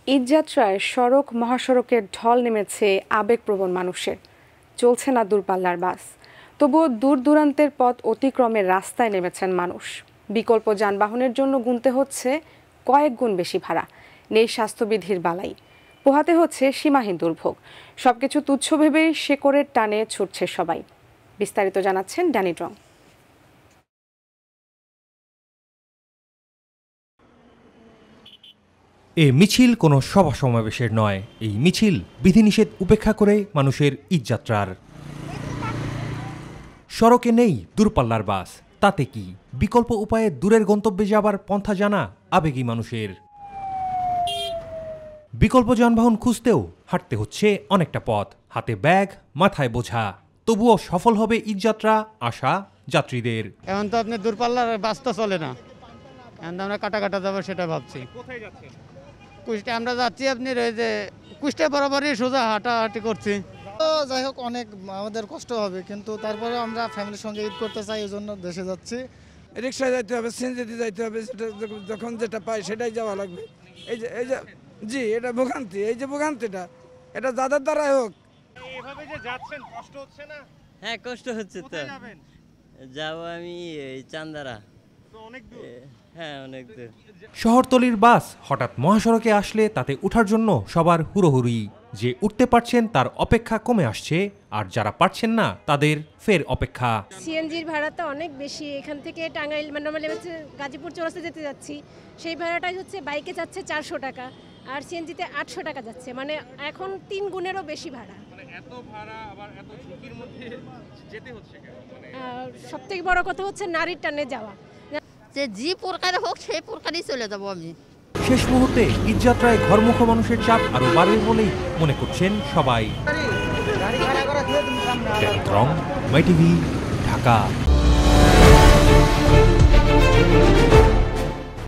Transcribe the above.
ঈদযাত্রায় সড়ক মহাসড়কের ঢল নেমেছে আবেগপ্রবণ মানুষের। চলছে না দূরপাল্লার বাস, তবুও দূর দূরান্তের পথ অতিক্রমে রাস্তায় নেমেছেন মানুষ। বিকল্প যানবাহনের জন্য গুনতে হচ্ছে কয়েক গুণ বেশি ভাড়া, নেই স্বাস্থ্যবিধির বালাই, পোহাতে হচ্ছে সীমাহীন দুর্ভোগ। সবকিছু তুচ্ছ ভেবেই শেকড়ের টানে ছুটছে সবাই। বিস্তারিত জানাচ্ছেন ড্যানি ড্রং। এ মিছিল কোনো সভা সমাবেশের নয়, এই মিছিল বিধিনিষেধ উপেক্ষা করে মানুষের ঈদযাত্রার। সড়কে নেই দূরপাল্লার বাস, তাতে কি বিকল্প উপায়ে দূরের গন্তব্যে যাবার পন্থা জানা আবেগী মানুষের। বিকল্প যানবাহন খুঁজতেও হাঁটতে হচ্ছে অনেকটা পথ, হাতে ব্যাগ, মাথায় বোঝা। তবুও সফল হবে ঈদযাত্রা আশা যাত্রীদের। এখন তো আপনি দূরপাল্লার বাস তো চলে না, এখন আমরা কাটা যাবো সেটা ভাবছি। কোথায় যাচ্ছেন? কুষ্টিয়া আমরা যাচ্ছি, আপনি ওই যে কুষ্টিয়া বরাবরই সোজা হাঁটাহাঁটি করছি। তো যাই হোক, অনেক আমাদের কষ্ট হবে, কিন্তু তারপরে আমরা ফ্যামিলির সঙ্গে ঈদ করতে চাই, এই জন্য দেশে যাচ্ছি। রিক্সায় যাইতে হবে, সিএনজিতে যাইতে হবে, সেটা যখন যেটা পাই সেটাই যাওয়া লাগবে। এই যে জি, এটা ভোগান্তি, এই যে ভোগান্তিটা এটা যাদের দ্বারাই হোক। এভাবে যে যাচ্ছেন কষ্ট হচ্ছে না? হ্যাঁ, কষ্ট হচ্ছে তো। কোথায় যাবেন? যাবো আমি এই চান্দারা। তো অনেক দূর। হ্যাঁ, অনেক দূর। শহরতলির বাস হঠাৎ মহাসড়কে আসলে তাতে ওঠার জন্য সবার হুড়োহুড়ি। যে উঠতে পারছেন তার অপেক্ষা কমে আসছে, আর যারা পারছেন না তাদের ফের অপেক্ষা। সিএনজির ভাড়া তো অনেক বেশি। এখান থেকে টাঙ্গাইল নরমালি হচ্ছে গাজীপুর চৌরাস্তা যেতে যাচ্ছি, সেই ভাড়াটাই হচ্ছে বাইকে যাচ্ছে 400 টাকা, আর সিএনজিতে 800 টাকা যাচ্ছে, মানে এখন 3 গুণেরও বেশি ভাড়া। মানে এত ভাড়া আবার এত ঝুঁকির মধ্যে যেতে হচ্ছে কেন? মানে সব থেকে বড় কথা হচ্ছে নারীর টানে যাওয়া। যে প্রকারে হোক সেই প্রকারই চলে যাবো আমি। শেষ মুহূর্তে ঈদযাত্রায় ঘরমুখো মানুষের চাপ আরো বাড়বে বলেই মনে করছেন সবাই। Danny Drong, my TV, Dhaka.